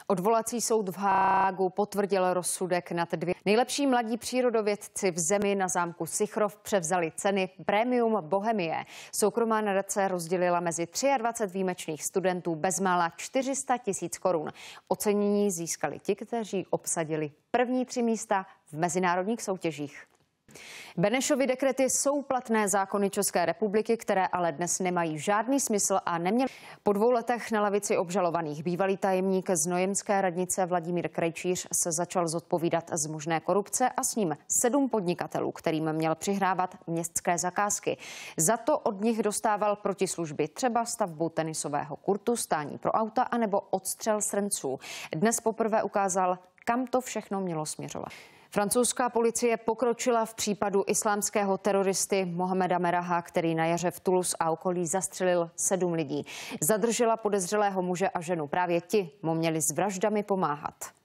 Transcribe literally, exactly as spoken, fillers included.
Odvolací soud v Hágu potvrdil rozsudek nad dvě. Nejlepší mladí přírodovědci v zemi na zámku Sichrov převzali ceny Premium Bohemie. Soukromá nadace rozdělila mezi dvacet tři výjimečných studentů bezmála čtyři sta tisíc korun. Ocenění získali ti, kteří obsadili první tři místa v mezinárodních soutěžích. Benešovy dekrety jsou platné zákony České republiky, které ale dnes nemají žádný smysl a neměly. Po dvou letech na lavici obžalovaných bývalý tajemník znojemské radnice Vladimír Krejčíř se začal zodpovídat z možné korupce a s ním sedm podnikatelů, kterým měl přihrávat městské zakázky. Za to od nich dostával protislužby, třeba stavbu tenisového kurtu, stání pro auta anebo odstřel srnců. Dnes poprvé ukázal, kam to všechno mělo směřovat. Francouzská policie pokročila v případu islámského teroristy Mohameda Meraha, který na jaře v Toulouse a okolí zastřelil sedm lidí. Zadržela podezřelého muže a ženu. Právě ti mu měli s vraždami pomáhat.